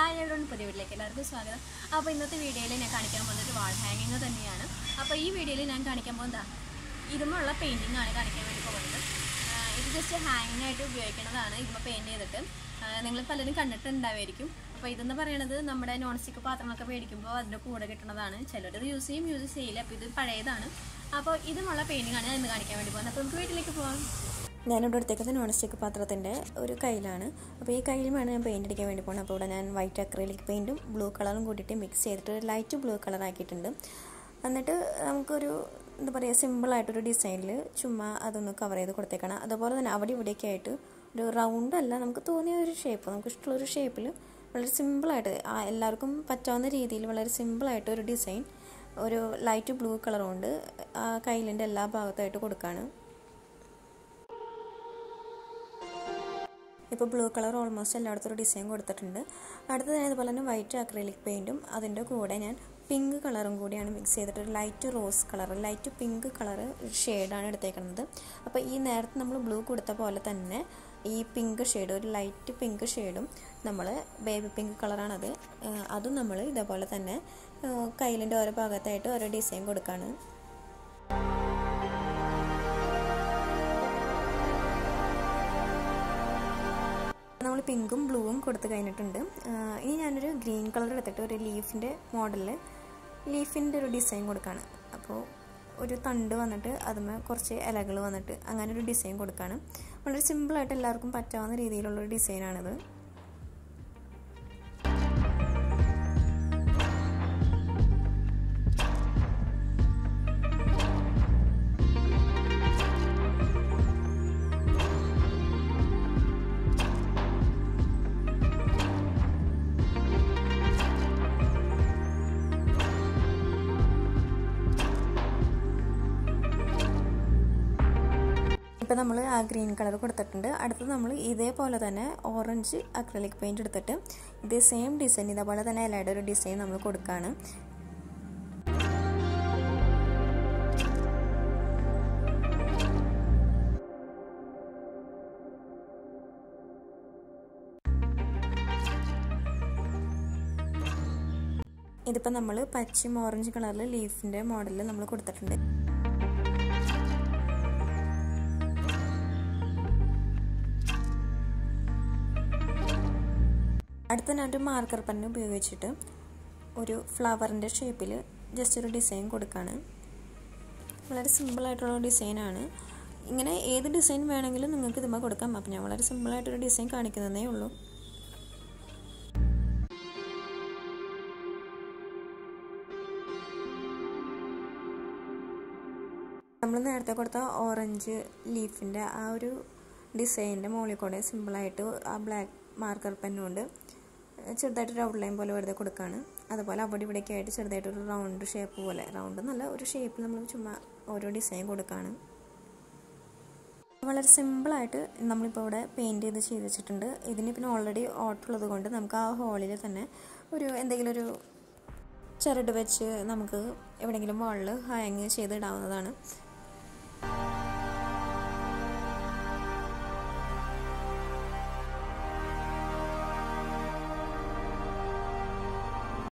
Hi everyone, പുതിയ വീട്ടിലേക്ക് എല്ലാവർക്കും സ്വാഗതം. അപ്പോൾ ഇന്നത്തെ വീഡിയോയിൽ ഞാൻ കാണിക്കാൻ പോകുന്നത് ഒരു വാൾ ഹാങ്ങിങ് തന്നെയാണ്. അപ്പോൾ ഈ വീഡിയോയിൽ ഞാൻ കാണിക്കാൻ പോകുന്നത് ഇതുമുള്ള പെയിൻറ്റിംഗ് ആണ് കാണിക്കാൻ വേണ്ടി പോകുന്നത്. ഇത് ജസ്റ്റ് ഹാങ്ങിങ് ആയിട്ട് ഉപയോഗിക്കുന്നതാണ്. ഇതുമ്പോൾ പെയിൻറ്റ് ചെയ്തിട്ട് നിങ്ങൾ പലരും കണ്ടിട്ടുണ്ടാവുമായിരിക്കും. അപ്പോൾ ഇതെന്ന് പറയുന്നത് നമ്മുടെ നോൺ സ്റ്റിക്ക് പാത്രങ്ങളൊക്കെ മേടിക്കുമ്പോൾ അതിൻ്റെ കൂടെ കിട്ടുന്നതാണ്. ചിലരത് യൂസ് ചെയ്യില്ല. അപ്പോൾ ഇത് പഴയതാണ്. അപ്പോൾ ഇതുമുള്ള പെയിൻറ്റിംഗ് ആണ് ഞാൻ ഇന്ന് കാണിക്കാൻ വേണ്ടി പോകുന്നത്. അപ്പോൾ നമുക്ക് വീട്ടിലേക്ക് പോകാം. ഞാനിവിടെ എടുത്തേക്കുന്നത് നോൺ സ്റ്റിക്ക് പാത്രത്തിൻ്റെ ഒരു കയ്യിലാണ്. അപ്പോൾ ഈ കയ്യിലുമാണ് ഞാൻ പെയിൻറ്റ് അടിക്കാൻ വേണ്ടി പോകുന്നത്. അപ്പോൾ ഇവിടെ ഞാൻ വൈറ്റ് അക്രിലിക് പെയിൻറ്റും ബ്ലൂ കളറും കൂട്ടിയിട്ട് മിക്സ് ചെയ്തിട്ട് ലൈറ്റ് ബ്ലൂ കളർ ആക്കിയിട്ടുണ്ട്. എന്നിട്ട് നമുക്കൊരു എന്താ പറയുക, സിമ്പിളായിട്ടൊരു ഡിസൈനിൽ ചുമ്മാ അതൊന്ന് കവർ ചെയ്ത് കൊടുത്തേക്കണം. അതുപോലെ തന്നെ അവിടെ ഇവിടെയൊക്കെ ആയിട്ട് ഒരു റൗണ്ട് അല്ല, നമുക്ക് തോന്നിയ ഒരു ഷേപ്പ്, നമുക്ക് ഇഷ്ടമുള്ളൊരു ഷേപ്പിൽ വളരെ സിമ്പിളായിട്ട് എല്ലാവർക്കും പറ്റാവുന്ന രീതിയിൽ വളരെ സിമ്പിളായിട്ട് ഒരു ഡിസൈൻ ഒരു ലൈറ്റ് ബ്ലൂ കളർ കൊണ്ട് ആ കയ്യിലിൻ്റെ എല്ലാ ഭാഗത്തായിട്ട് കൊടുക്കുകയാണ്. ഇപ്പോൾ ബ്ലൂ കളർ ഓൾമോസ്റ്റ് എല്ലായിടത്തും ഒരു ഡിസൈൻ കൊടുത്തിട്ടുണ്ട്. അടുത്തത് ഞാൻ ഇതുപോലെ തന്നെ വൈറ്റ് അക്രിലിക് പെയിൻറ്റും അതിൻ്റെ കൂടെ ഞാൻ പിങ്ക് കളറും കൂടിയാണ് മിക്സ് ചെയ്തിട്ട് ഒരു light rose colour, light pink colour ഷെയ്ഡാണ് എടുത്തേക്കുന്നത്. അപ്പോൾ ഈ നേരത്തെ നമ്മൾ ബ്ലൂ കൊടുത്ത പോലെ തന്നെ ഈ പിങ്ക് ഷെയ്ഡ്, ഒരു ലൈറ്റ് പിങ്ക് ഷെയ്ഡും നമ്മൾ ബേബി പിങ്ക് കളറാണത്, അതും നമ്മൾ ഇതേപോലെ തന്നെ കയ്യിലിൻ്റെ ഓരോ ഭാഗത്തായിട്ട് ഓരോ ഡിസൈൻ കൊടുക്കുകയാണ്. നമ്മൾ പിങ്കും ബ്ലൂവും കൊടുത്ത് കഴിഞ്ഞിട്ടുണ്ട്. ഇനി ഞാനൊരു ഗ്രീൻ കളർ എടുത്തിട്ട് ഒരു ലീഫിൻ്റെ മോഡലിൽ ലീഫിൻ്റെ ഒരു ഡിസൈൻ കൊടുക്കുകയാണ്. അപ്പോൾ ഒരു തണ്ട് വന്നിട്ട് അതുമേ കുറച്ച് ഇലകൾ വന്നിട്ട് അങ്ങനെ ഒരു ഡിസൈൻ കൊടുക്കുകയാണ്. വളരെ സിമ്പിളായിട്ട് എല്ലാവർക്കും പറ്റാവുന്ന രീതിയിലുള്ളൊരു ഡിസൈനാണിത്. ഇപ്പോൾ നമ്മൾ ആ ഗ്രീൻ കളർ കൊടുത്തിട്ടുണ്ട്. അടുത്തത് നമ്മൾ ഇതേപോലെ തന്നെ ഓറഞ്ച് അക്രിലിക് പെയിൻറ്റ് എടുത്തിട്ട് ഇതേ സെയിം ഡിസൈൻ, ഇതേപോലെ തന്നെ ഇലയുടെ ഒരു ഡിസൈൻ നമ്മൾ കൊടുക്കുകയാണ്. ഇതിപ്പോൾ നമ്മൾ പച്ചയും ഓറഞ്ച് കളറിൽ ലീഫിൻ്റെ മോഡലിൽ നമ്മൾ കൊടുത്തിട്ടുണ്ട്. അടുത്ത ഞാനൊരു മാർക്കർ പെൻ ഉപയോഗിച്ചിട്ട് ഒരു ഫ്ലവറിൻ്റെ ഷേപ്പിൽ ജസ്റ്റ് ഒരു ഡിസൈൻ കൊടുക്കുകയാണ്. വളരെ സിമ്പിളായിട്ടുള്ള ഡിസൈനാണ്. ഇങ്ങനെ ഏത് ഡിസൈൻ വേണമെങ്കിലും നിങ്ങൾക്ക് ഇതുമ്പോൾ കൊടുക്കാം. അപ്പം ഞാൻ വളരെ സിമ്പിളായിട്ടൊരു ഡിസൈൻ കാണിക്കുന്നതേ ഉള്ളൂ. നമ്മൾ നേരത്തെ കൊടുത്ത ഓറഞ്ച് ലീഫിൻ്റെ ആ ഒരു ഡിസൈനിൻ്റെ മുകളിൽ കൂടെ സിമ്പിളായിട്ട് ആ ബ്ലാക്ക് മാർക്കർ പെന്നുകൊണ്ട് ചെറുതായിട്ടൊരു ഔട്ട്ലൈൻ പോലെ വെറുതെ കൊടുക്കുകയാണ്. അതുപോലെ അവിടെ ഇവിടേക്ക് ആയിട്ട് ചെറുതായിട്ടൊരു റൗണ്ട് ഷേപ്പ് പോലെ, റൗണ്ട് എന്നല്ല ഒരു ഷേപ്പിൽ നമ്മൾ ചുമ്മാ ഓരോ ഡിസൈൻ കൊടുക്കുകയാണ്. വളരെ സിമ്പിളായിട്ട് നമ്മളിപ്പോൾ ഇവിടെ പെയിൻറ്റ് ചെയ്ത് വെച്ചിട്ടുണ്ട്. ഇതിന് പിന്നെ ഓൾറെഡി ഓട്ടുള്ളത് കൊണ്ട് നമുക്ക് ആ ഹോളിൽ തന്നെ ഒരു എന്തെങ്കിലും ഒരു ചരട് വെച്ച് നമുക്ക് എവിടെയെങ്കിലും വാളിൽ ഹാങ് ചെയ്തിടാവുന്നതാണ്.